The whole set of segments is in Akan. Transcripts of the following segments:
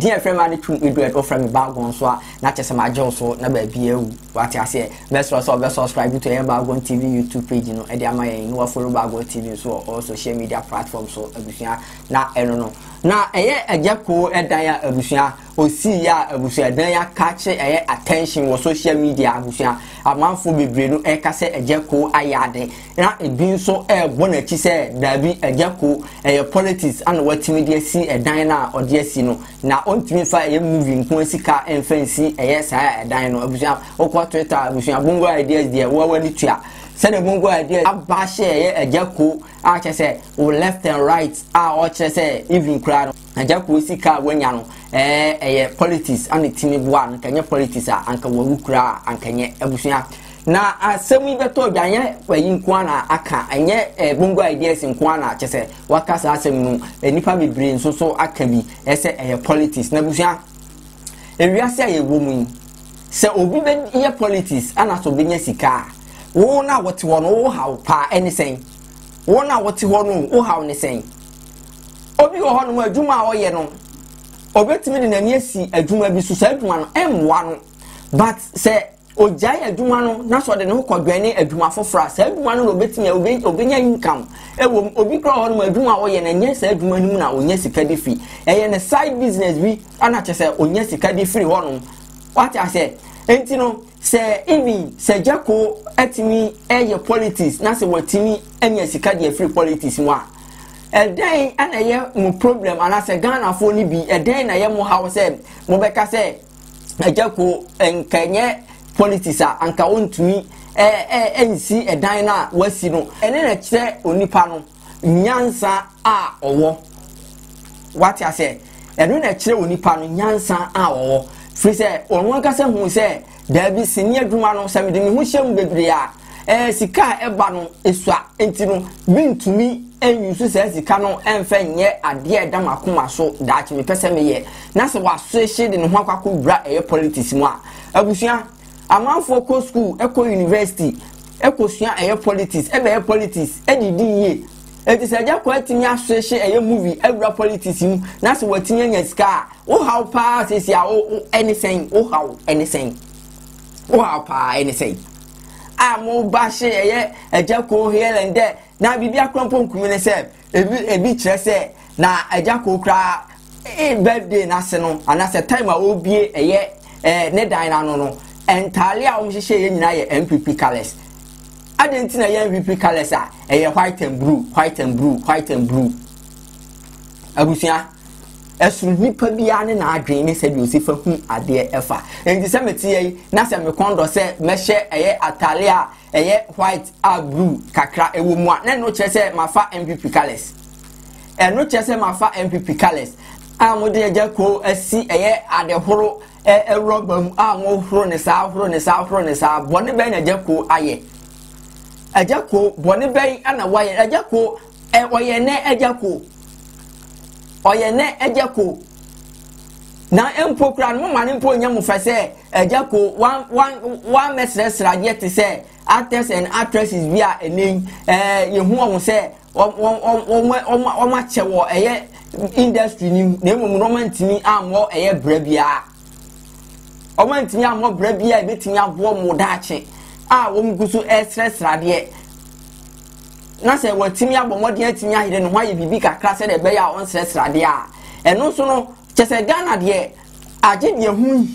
dear friend man to me do it from Bargon so not just my job so na baby what I say best subscribe to BARGONTV YouTube page you know and my follow BARGONTV so all social media platforms so abusia na no na Agya Koo edaya abusia o see ya abusia dan ya catch attention wo social media abusia amanfo bebre no ka se Agya Koo ayade na ebi so bona chi se dabi Agya Koo politics and watimi de si edan na ode si no na ontimi fa movie nko sika enfensi sa edan no abusia okwa Twitter abusia bongo ideas de wo wani tua send a bongo idea abashe Agya Koo a chese o left and right o chese even crowd Agya Koo sika wanya no politics and timi bua no kanye politics anka wo kura ankanye abusia na asemi beto dwanye wayin kwa na aka enye bongo ideas nkwa na chese wakasa asemi no nipa bebre nso so aka bi ese politics na abusia ewiase ayewo mu se obi be ye politics ana so benya sika wo na wote wo no wo haw pa anything wo na wote wo no wo haw ne sen obi wo ho no adwuma wo ye no obetimi de nani asi adwuma bi so sa adwuma no emwa no but se ojai adwuma no na so de ne ho kodwane adwuma fofora sa adwuma no obetimi obenya income ewo obi kro ho no adwuma wo ye na nya sa adwuma no mu na onya sika de fi eye ne side business bi ana chese onya sika de free ho no what I say enti no se even se Agya Koo atimi politics na se watimi anya sika de free politics mu a edan ana ye mu problem ana se Ghana fo ni bi edan na ye mu how se mo beka se Agya Koo enkanye politics anka ontumi ensi edan na wasi no ene na kire onipa no nyansa a owo what I say ene na kire onipa no nyansa a owo free say onwa ka se hu se da bi sini adwuma no se me de me hu hyem bebre a sika eba no esua enti no bintumi enyusu se sika no emfa nye ade edam akoma so da chi me pese me ye na se wa so ehye de ne ho akwa bra politics mu a abusia amanfo ko school eko university eko sua politics ebe politics edidi ye eti se Agya Koo atimi aso ehye movie ebra politics mu na se watimi nya sika wo how pa se sia anything wo how anything wo pa anything mo ba she Agya Koo here and there na bibia krompo nkumi ne se ebi kire se na Agya Koo kra birthday na se no ana se time a obie ne dan na no entirely a omhihye ye nyina ye MPP colors adentina ye MPP colors white and blue abusia esu nipa bia ne na adwen ne se bi osifa hu ade efa enti se metie na se me kondo se mehye atale a white blue kakra ewo mu a ne no kire se mafa MPP colors no kire se mafa MPP colors amode Agya Koo asi ade horo rubber mo horo ne sa bone ben na Agya Koo aye Agya Koo bone ben ana waye Agya Koo oye ne Agya Koo na empokra no mane mpo nya mu fese Agya Koo one mesresra je te se actors and actresses bia enen yehu o se o ma chewo industry ni na emu no mantimi amwo bra bia o mantimi amwo bra bia betimi abo mo daache wo mgusu esresra de na se watimi abo modin atimi ahire no hwaye bibi kakra se de be ya on sresra de eno so no chese Ghana de age de hu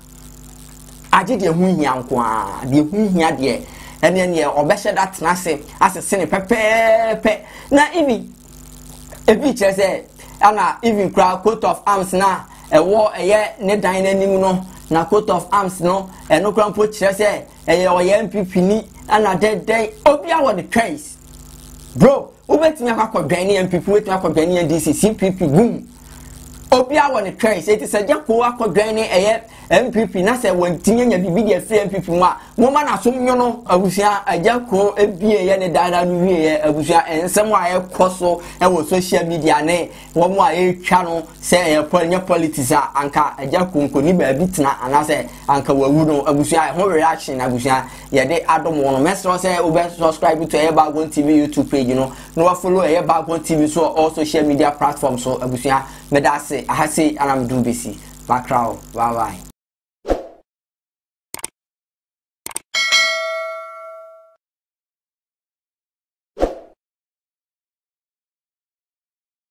hia nkoa de hu hia de ene obehye dat na se asese ne pepepe na ebi chese ana even coat of arms na ewo ne dan nanim no na coat of arms no eno krampo chese oye MPP ni ana de obi awo the trace bro ubetimi akwadwan ni MPP wetimi akwadwan ni DC CPP boom obi awo the trace it is Agya Koo akwadwan ni MPP na se wantimi nya bibi de free MPP mo ma na so nyo no abusia Agya Koo ebie ye ne dada no wie abusia ensem a koso wo social media ne wo mo a twa no se politics anka Agya Koo nkoni ba bitena ana se anka wawu no abusia ho reaction abusia ye de adom no mesro se obe subscribe to BARGONTV YouTube page no wa follow BARGONTV so all social media platforms so abusia me da se aha se anam do besi bakrao bye bye.